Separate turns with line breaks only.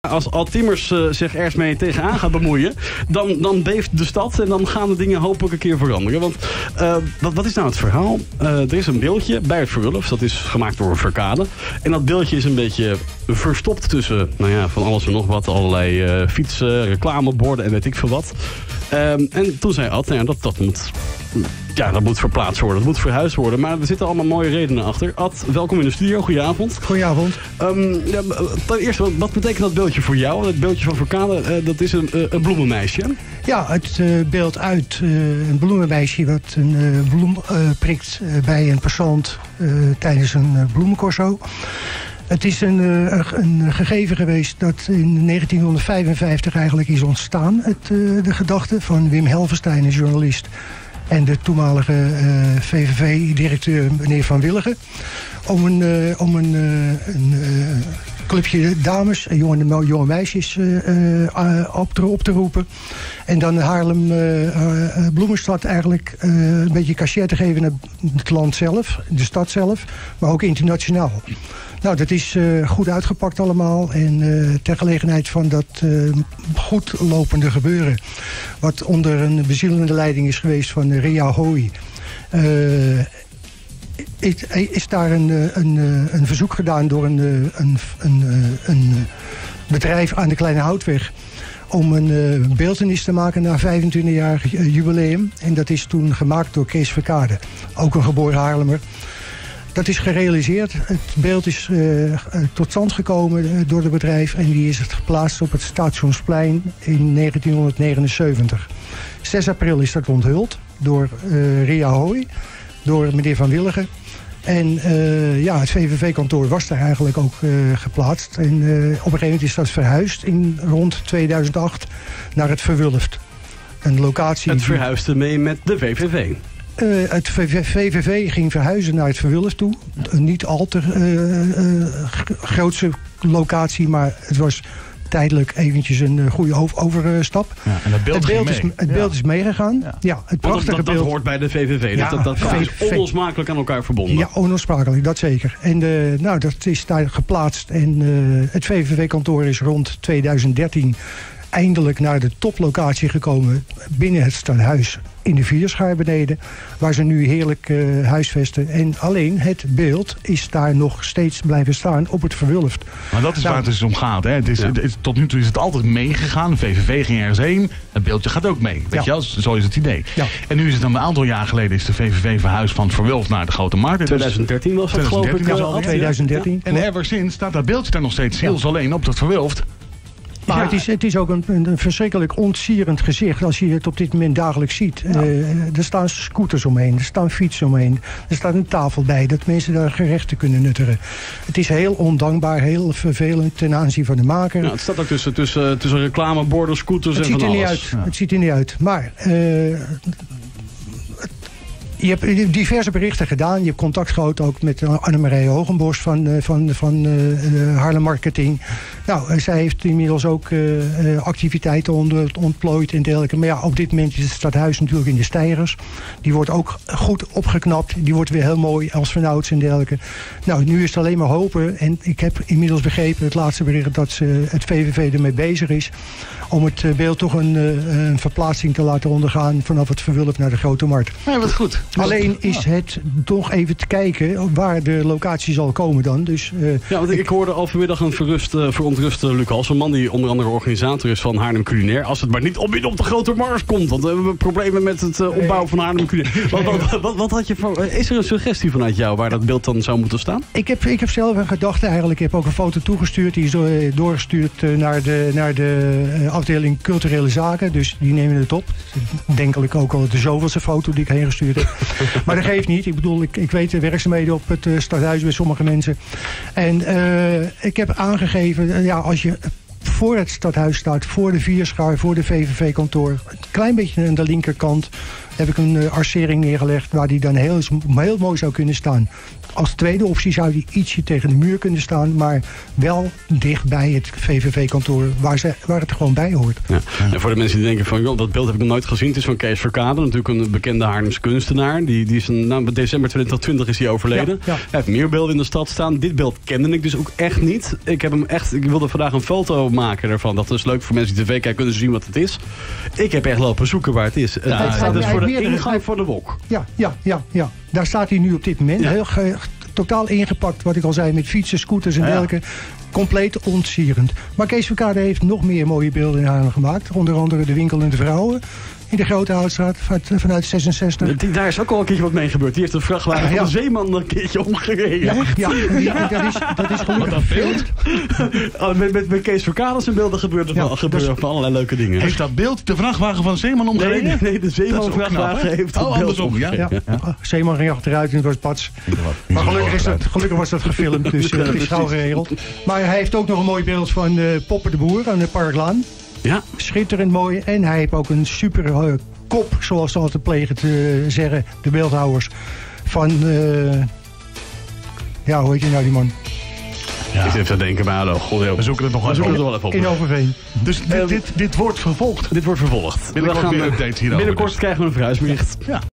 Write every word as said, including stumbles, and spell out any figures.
Als Ad Timmers uh, zich ergens mee tegenaan gaat bemoeien, dan, dan beeft de stad en dan gaan de dingen hopelijk een keer veranderen. Want uh, wat, wat is nou het verhaal? Uh, er is een beeldje bij het Verwulf, dat is gemaakt door een Verkade. En dat beeldje is een beetje verstopt tussen, nou ja, van alles en nog wat, allerlei uh, fietsen, reclameborden en weet ik veel wat. Um, en toen zei Ad, nou ja, dat, dat moet... Ja, dat moet verplaatst worden. Dat moet verhuisd worden. Maar er zitten allemaal mooie redenen achter. Ad, welkom in de studio. Goedenavond.
Goedenavond.
Um, ja, ten eerste, wat, wat betekent dat beeldje voor jou? Het beeldje van Verkade, uh, dat is een, uh, een bloemenmeisje.
Ja, het uh, beeld uit uh, een bloemenmeisje wat een uh, bloem uh, prikt uh, bij een passant uh, tijdens een uh, bloemencorso. Het is een, uh, een gegeven geweest dat in negentien vijfenvijftig eigenlijk is ontstaan. Het, uh, de gedachte van Wim Helvenstein, een journalist. En de toenmalige uh, V V V-directeur, meneer Van Willigen. Om een, uh, om een, uh, een uh, clubje dames, jonge, jonge meisjes uh, uh, op, te, op te roepen. En dan Haarlem uh, uh, Bloemenstad eigenlijk uh, een beetje cachet te geven naar het land zelf, de stad zelf. Maar ook internationaal. Nou, dat is uh, goed uitgepakt allemaal. En uh, ter gelegenheid van dat uh, goed lopende gebeuren, wat onder een bezielende leiding is geweest van Ria Hooi, Uh, is, is daar een, een, een verzoek gedaan door een, een, een, een bedrijf aan de Kleine Houtweg om een uh, beeltenis te maken na vijfentwintig-jarig jubileum. En dat is toen gemaakt door Kees Verkade, ook een geboren Haarlemmer. Dat is gerealiseerd. Het beeld is uh, tot stand gekomen uh, door het bedrijf en die is het geplaatst op het Stationsplein in negentien negenenzeventig. zes april is dat onthuld door uh, Ria Hooi, door meneer Van Willigen. En uh, ja, het V V V-kantoor was daar eigenlijk ook uh, geplaatst. En uh, op een gegeven moment is dat verhuisd in rond tweeduizend acht naar het Verwulft. Een locatie.
Het verhuisde mee met de V V V.
Uh, het V V V ging verhuizen naar het Verwulft toe. Een niet al te uh, uh, grootse locatie, maar het was tijdelijk eventjes een uh, goede overstap.
Ja, en dat beeld
het beeld, is, het beeld
ja.
is meegegaan. Ja. Ja, het prachtige
dat, dat,
beeld.
dat hoort bij de V V V. Ja, dat, dat, dat is onlosmakelijk aan elkaar verbonden.
Ja, onlosmakelijk, dat zeker. En uh, nou, dat is daar geplaatst. En uh, het V V V-kantoor is rond tweeduizend dertien eindelijk naar de toplocatie gekomen binnen het stadhuis in de Vierschaar beneden, waar ze nu heerlijk uh, huisvesten. En alleen het beeld is daar nog steeds blijven staan op het Verwulft.
Maar dat is nou, waar het dus om gaat. Hè? Het is, ja. het is, tot nu toe is het altijd meegegaan. De V V V ging ergens heen. Het beeldje gaat ook mee. Weet ja. je, zo is het idee. Ja. En nu is het dan een aantal jaar geleden is de V V V verhuisd van het Verwulft naar de Grote Markt.
tweedanig dertien was dat, geloof ik.
Ja, tweeduizend dertien.
Ja. En ever sinds staat dat beeldje daar nog steeds heel ja. alleen op dat Verwulft.
Maar ja. het, is, het is ook een, een verschrikkelijk ontsierend gezicht als je het op dit moment dagelijks ziet. Ja. Uh, er staan scooters omheen, er staan fietsen omheen, er staat een tafel bij dat mensen daar gerechten kunnen nuttigen. Het is heel ondankbaar, heel vervelend ten aanzien van de maker.
Ja, het staat ook tussen, tussen, tussen reclameborden, scooters
het
en van alles.
Het ziet er niet uit, ja. het ziet er niet uit. Maar Uh, je hebt diverse berichten gedaan. Je hebt contact gehad ook met Annemarije Hogenbos van, van, van uh, Haarlem Marketing. Nou, zij heeft inmiddels ook uh, activiteiten ont, ontplooid en dergelijke. Maar ja, op dit moment is het stadhuis natuurlijk in de steigers. Die wordt ook goed opgeknapt. Die wordt weer heel mooi als vanouds en dergelijke. Nou, nu is het alleen maar hopen. En ik heb inmiddels begrepen, het laatste bericht, dat ze, het V V V ermee bezig is om het beeld toch een, een verplaatsing te laten ondergaan vanaf het Verwulft naar de Grote Markt.
Ja, wat goed.
Alleen is het toch even te kijken waar de locatie zal komen dan. Dus, uh,
ja, want ik, ik hoorde al vanmiddag een verrust, uh, verontruste Lucas, een man die onder andere organisator is van Haarlem Culinair. Als het maar niet op, op de Grote Markt komt, want we hebben problemen met het uh, opbouwen van Haarlem Culinair. Wat, wat, wat, wat had je voor, is er een suggestie vanuit jou waar dat beeld dan zou moeten staan?
Ik heb, ik heb zelf een gedachte eigenlijk. Ik heb ook een foto toegestuurd. Die is uh, doorgestuurd uh, naar de, naar de uh, afdeling culturele zaken. Dus die nemen het op. Denkelijk ook al de zoveelste foto die ik heen gestuurd heb. Maar dat geeft niet. Ik bedoel, ik, ik weet de werkzaamheden op het uh, stadhuis bij sommige mensen. En uh, ik heb aangegeven, uh, ja, als je voor het stadhuis staat, voor de Vierschaar, voor de V V V-kantoor, een klein beetje aan de linkerkant, heb ik een uh, arcering neergelegd waar die dan heel, heel mooi zou kunnen staan. Als tweede optie zou die ietsje tegen de muur kunnen staan, maar wel dicht bij het V V V-kantoor waar, ze, waar het gewoon bij hoort.
Ja. Ja. En voor de mensen die denken van, joh, dat beeld heb ik nog nooit gezien. Het is van Kees Verkade, natuurlijk een bekende Haarlems kunstenaar. Die, die is een, nou, december twintig twintig is hij overleden. Ja, ja. Hij heeft meer beelden in de stad staan. Dit beeld kende ik dus ook echt niet. Ik heb hem echt, ik wilde vandaag een foto maken maken ervan. Dat is leuk voor mensen die tv kijken, kunnen ze zien wat het is. Ik heb echt lopen zoeken waar het is. Ja, het staat dus voor de ingang voor de wok.
Ja, ja, ja, ja. Daar staat hij nu op dit moment. Ja. Heel ge, totaal ingepakt, wat ik al zei, met fietsen, scooters en ja, dergelijke. Compleet ontsierend. Maar Kees Verkade heeft nog meer mooie beelden in Haarlem gemaakt. Onder andere de winkel en de vrouwen. In de Grote Houtstraat vanuit zesenzestig.
Die, daar is ook al een keertje wat mee gebeurd. Die heeft een vrachtwagen uh, ja. van de Zeeman een keertje omgereden.
Ja, ja die, dat, is, dat is gelukkig gefilmd.
oh, met, met, met Kees Verkade zijn beelden gebeuren ja, van, gebeuren dus, van allerlei leuke dingen.
Heeft dat beeld de vrachtwagen van de Zeeman omgereden?
Nee, nee, de Zeeman vrachtwagen knap, heeft het
oh,
beeld
andersom. Ja, ja.
Ja. Ja. Zeeman ging achteruit en het was pats. Maar gelukkig, is dat, gelukkig was dat gefilmd, dus uh, het is gauw geregeld. Maar hij heeft ook nog een mooi beeld van uh, Poppen de Boer aan de Parklaan.
Ja.
Schitterend mooi. En hij heeft ook een super uh, kop, zoals ze altijd plegen te uh, zeggen, de beeldhouwers. Van, uh, ja, hoe heet je nou die man?
Ja. Ik zit even te denken, maar oh, god,
we zoeken het nog wel even,
wel even op.
In Overveen.
Dus dit, dit, dit wordt vervolgd.
Dit wordt vervolgd.
Binnenkort
we gaan,
weer updates hierover.
Binnenkort dus. krijgen we een verhuisbericht.
Ja.